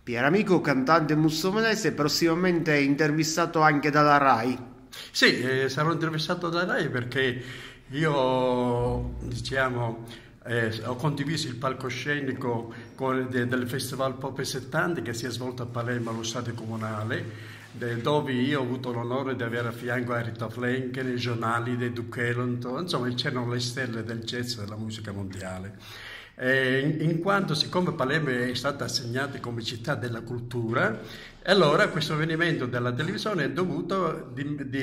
Pieramico, cantante mussomelese, prossimamente intervistato anche dalla RAI. Sì, sarò intervistato da lei perché io, diciamo, ho condiviso il palcoscenico del Festival Pop e 70 che si è svolto a Palermo allo Stadio Comunale, dove io ho avuto l'onore di avere a fianco Aretha Franklin, John Hallyday, Duke Ellington, insomma c'erano le stelle del jazz e della musica mondiale. In quanto siccome Palermo è stata assegnata come città della cultura, allora questo avvenimento della televisione è dovuto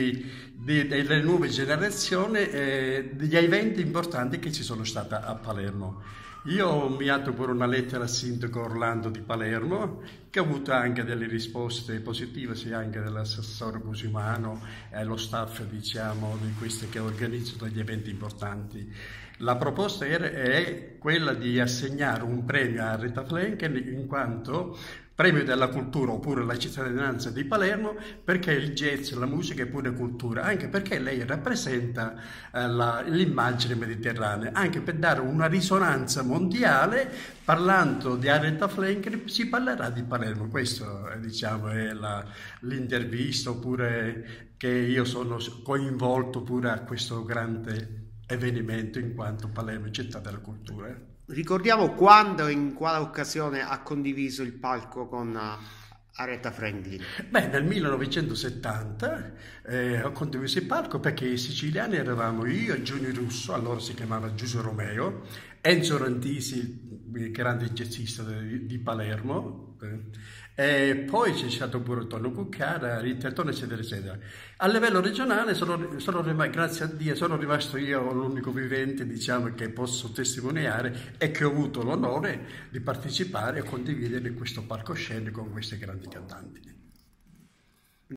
delle nuove generazioni degli eventi importanti che ci sono stati a Palermo. Io ho inviato pure una lettera al sindaco Orlando di Palermo, che ha avuto anche delle risposte positive, sia anche dell'assessore Cusimano e lo staff, diciamo, di questi che organizzano gli eventi importanti. La proposta è quella di assegnare un premio a Aretha Franklin in quanto premio della cultura oppure la cittadinanza di Palermo, perché il jazz, la musica è pure cultura, anche perché lei rappresenta l'immagine mediterranea, anche per dare una risonanza mondiale. Parlando di Aretha Franklin si parlerà di Palermo. Questo diciamo è l'intervista, oppure che io sono coinvolto pure a questo grande avvenimento in quanto Palermo è città della cultura. Ricordiamo quando e in quale occasione ha condiviso il palco con Aretha Franklin. Beh, nel 1970 ho condiviso il palco perché i siciliani eravamo io, Giuni Russo, allora si chiamava Giuseppe Romeo, Enzo Rantisi, il grande jazzista di Palermo, e poi c'è stato pure Tonno Cuccara, Rita Tone, eccetera, eccetera. A livello regionale grazie a Dio, sono rimasto io l'unico vivente, diciamo, che posso testimoniare e che ho avuto l'onore di partecipare e condividere questo palcoscenico con questi grandi cantanti.